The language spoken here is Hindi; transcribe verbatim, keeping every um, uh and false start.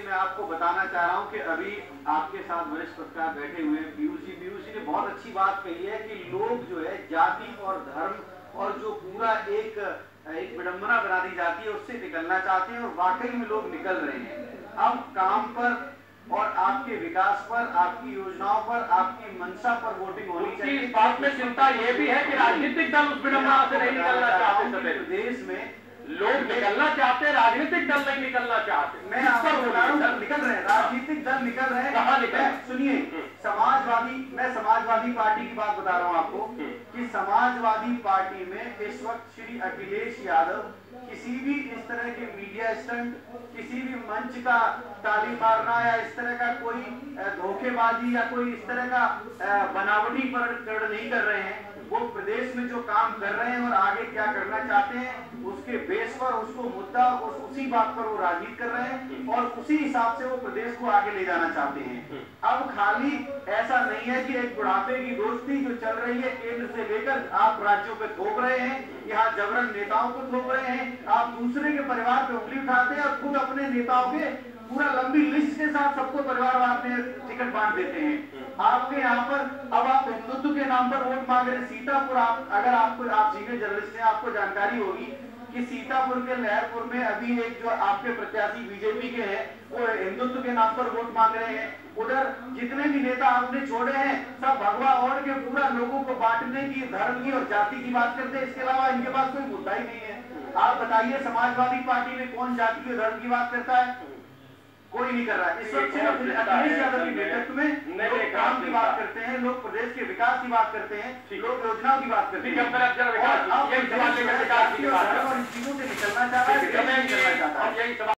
मैं आपको बताना चाह रहा हूं कि अभी आपके साथ वरिष्ठ पत्रकार बैठे हुए हैं पीयूष जी। पीयूष जी ने बहुत अच्छी बात कही है कि लोग जो है जाति और धर्म और जो पूरा एक एक विडंबना बना दी जाती है उससे निकलना चाहते हैं और वाकई में लोग निकल रहे हैं। अब काम पर और आपके विकास पर, आपकी योजनाओं पर, आपकी मंशा पर वोटिंग होनी चाहिए। इस बात में चिंता ये भी है कि राजनीतिक दल उस विडंबना से नहीं निकलना चाहते। प्रदेश में लोग निकलना चाहते, राजनीतिक दल नहीं निकलना चाहते। मैं आपको बता रहा हूं, निकल रहे हैं, राजनीतिक दल निकल रहे हैं। कहां निकल? सुनिए, समाजवादी, मैं समाजवादी पार्टी की बात बता रहा हूं आपको कि समाजवादी पार्टी में इस वक्त श्री अखिलेश यादव किसी भी इस तरह के मीडिया स्टंट, किसी भी मंच का ताली मारना या इस तरह का कोई धोखेबाजी या कोई इस तरह का बनावटी पर नहीं कर रहे हैं। वो प्रदेश में जो काम कर रहे हैं और आगे क्या करना चाहते हैं उसके बेस पर, उसको मुद्दा और उसी बात पर वो राजनीति कर रहे हैं और उसी हिसाब से वो प्रदेश को आगे ले जाना चाहते हैं। अब खाली ऐसा नहीं है कि एक बुढ़ापे की दोस्ती जो चल रही है केंद्र से लेकर आप राज्यों पे थोप रहे हैं, यहाँ जबरन नेताओं को थोप रहे हैं, आप दूसरे के परिवार पे उंगली उठाते हैं और खुद अपने नेताओं के पूरा लंबी लिस्ट के साथ सबको परिवारवाद में टिकट बांट देते हैं। आपके यहाँ पर अब आप हिंदुत्व के नाम पर वोट मांग रहे हैं। सीतापुर, आप अगर आपको, आप सीनियर जर्नलिस्ट हैं, आपको जानकारी होगी कि सीतापुर के लहरपुर में अभी एक जो आपके प्रत्याशी बीजेपी के हैं वो हिंदुत्व के नाम पर वोट मांग रहे हैं। उधर जितने भी नेता आपने छोड़े हैं सब भगवा ओढ़ के पूरा लोगों को बांटने की, धर्म की और जाति की बात करते हैं। इसके अलावा इनके पास कोई मुद्दा ही नहीं है। आप बताइए समाजवादी पार्टी में कौन जाति और धर्म की बात करता है? कोई नहीं कर रहा है। इस वक्त अखिलेश यादव के नेतृत्व में लोग काम की बात करते हैं, लोग प्रदेश के विकास की बात करते हैं, लोग योजनाओं की बात करते हैं और अब इन चीजों से निकलना चाह रहा है।